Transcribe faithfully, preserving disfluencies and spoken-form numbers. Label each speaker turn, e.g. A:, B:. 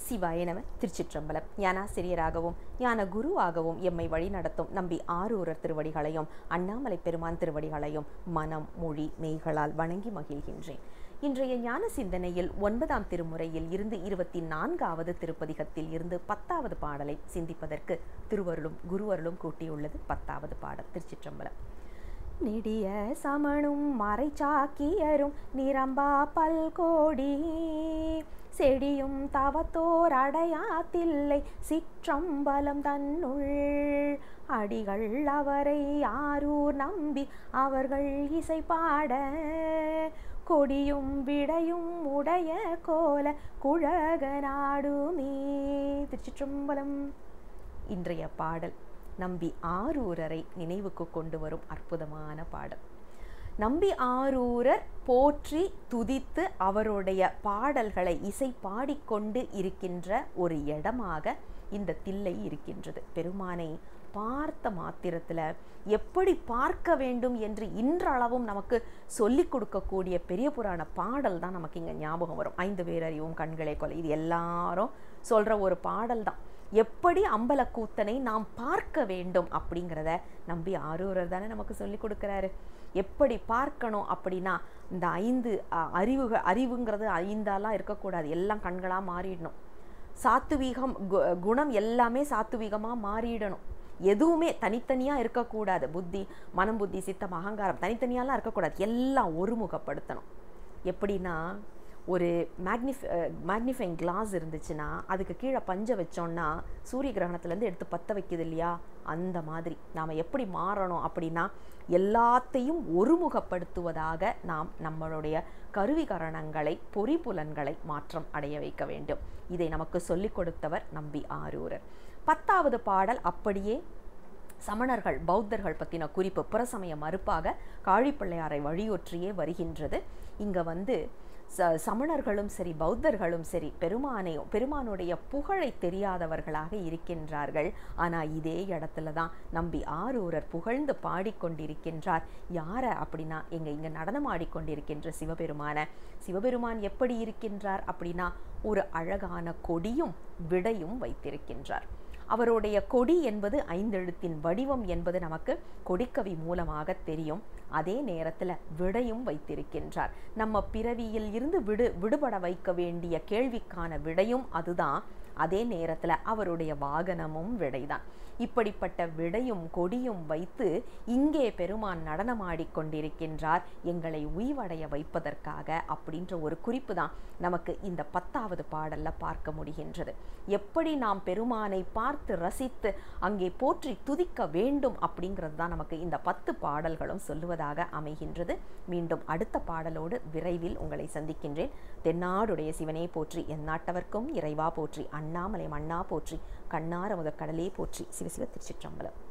A: சிவாய நம. திருச்சிற்றம்பலம். ஞானாசிரியராகவும் ஞான குருவாகவும் எம்மை வழிநடத்தும் நம்பி ஆரூரர் திருவடிகளையும் அண்ணாமலை பெருமான் திருவடிகளையும் மனம் மொழி மெய்களால் வணங்கி மகிழ்கின்றேன். இன்றைய ஞான சிந்தனையில் ஒன்பதாம் திருமுறையில் இருந்து இருபத்தி நான்காவது திருப்பதிகத்தில் இருந்து பத்தாவது பாடலை சிந்திப்பதற்கு திருவருளும் குருவருளும் கூட்டியுள்ளது. பத்தாவது பாடல். திருச்சிற்றம்பலம். நெடிய சமணும் மறைச்சாக்கியரும் நிரம்பா பல்கோடி செடியும் தவத்தோர் அடையாத்தில்லை சிற்றம்பலம் தன்னுள் அடிகள் அவரை ஆரூர் நம்பி அவர்கள் இசை பாட கொடியும் விடையும் உடைய கோல குழக நாடுமே. திருச்சிற்றம்பலம். இன்றைய பாடல் நம்பி ஆரூரரை நினைவுக்கு கொண்டு வரும் அற்புதமான பாடல். நம்பி ஆரூரர் போற்றி துதித்து அவருடைய பாடல்களை இசை பாடிக்கொண்டு இருக்கின்ற ஒரு இடமாக இந்த தில்லை இருக்கின்றது. பெருமானை பார்த்த மாத்திரத்தில் எப்படி பார்க்க வேண்டும் என்று இன்றளவும் நமக்கு சொல்லிக் கொடுக்கக்கூடிய பெரிய புராண பாடல் தான் நமக்கு இங்கே ஞாபகம் வரும். ஐந்து பேரறிவும் கண்களே கொலை, இது எல்லாரும் சொல்கிற ஒரு பாடல் தான். எப்படி அம்பலக்கூத்தனை நாம் பார்க்க வேண்டும் அப்படிங்கிறத நம்பி ஆரூரர் தானே நமக்கு சொல்லி கொடுக்குறாரு. எப்படி பார்க்கணும் அப்படின்னா இந்த ஐந்து அறிவுகள் அறிவுங்கிறது ஐந்தாலாம் இருக்கக்கூடாது, எல்லாம் கண்களாக மாறிடணும். சாத்துவீகம் குணம் எல்லாமே சாத்துவீகமாக மாறிடணும். எதுவுமே தனித்தனியாக இருக்கக்கூடாது. புத்தி மனம் புத்தி சித்தம் அகங்காரம் தனித்தனியாலாம் இருக்கக்கூடாது, எல்லாம் ஒருமுகப்படுத்தணும். எப்படின்னா ஒரு மேக்னிஃப மேக்னிஃபைங் கிளாஸ் இருந்துச்சுன்னா அதுக்கு கீழே பஞ்சை வச்சோன்னா சூரிய கிரகணத்துலேருந்து எடுத்து பற்ற வைக்குது இல்லையா, அந்த மாதிரி நாம் எப்படி மாறணும் அப்படின்னா எல்லாத்தையும் ஒருமுகப்படுத்துவதாக நாம் நம்மளுடைய கருவிகரணங்களை பொறிப்புலன்களை மாற்றம் அடைய வைக்க வேண்டும். இதை நமக்கு சொல்லிக் கொடுத்தவர் நம்பி ஆரூரர். பத்தாவது பாடல் அப்படியே சமணர்கள் பௌத்தர்கள் பற்றின குறிப்பு புறசமய மறுப்பாக காழிப்பிள்ளையாரை வழியொற்றியே வருகின்றது. இங்கே வந்து ச சமணர்களும் சரி பௌத்தர்களும் சரி பெருமானை பெருமானுடைய புகழை தெரியாதவர்களாக இருக்கின்றார்கள். ஆனால் இதே இடத்துல தான் நம்பி ஆரூரர் புகழ்ந்து பாடிக்கொண்டிருக்கின்றார். யாரை அப்படின்னா எங்க இங்கே நடனம் ஆடிக்கொண்டிருக்கின்ற சிவபெருமான. சிவபெருமான் எப்படி இருக்கின்றார் அப்படின்னா ஒரு அழகான கொடியும் விடையும் வைத்திருக்கின்றார். அவருடைய கொடி என்பது ஐந்தெழுத்தின் வடிவம் என்பது நமக்கு கொடிக்கவி மூலமாக தெரியும். அதே நேரத்தில் விடையும் வைத்திருக்கின்றார். நம்ம பிறவியில் இருந்து விடு விடுபட வைக்க வேண்டிய கேள்விக்கான விடையும் அதுதான். அதே நேரத்தில் அவருடைய வாகனமும் விடைதான். இப்படிப்பட்ட விடையும் கொடியும் வைத்து இங்கே பெருமான் நடனமாடிக்கொண்டிருக்கின்றார் எங்களை உய்வடைய வைப்பதற்காக அப்படின்ற ஒரு குறிப்பு தான் நமக்கு இந்த பத்தாவது பாடல்ல பார்க்க முடிகின்றது. எப்படி நாம் பெருமானை பார்த்து ரசித்து அங்கே போற்றி துதிக்க வேண்டும் அப்படிங்கிறது தான் நமக்கு இந்த பத்து பாடல்களும் சொல்லுவதாக அமைகின்றது. மீண்டும் அடுத்த பாடலோடு விரைவில் உங்களை சந்திக்கின்றேன். தென்னாடுடைய சிவனே போற்றி, எந்நாட்டவர்க்கும் இறைவா போற்றி, அண்ணாமலை மண்ணா போற்றி, கண்ணார முதற் கடலே போற்றி. சிவசிவ. திருச்சிற்றம்பலம்.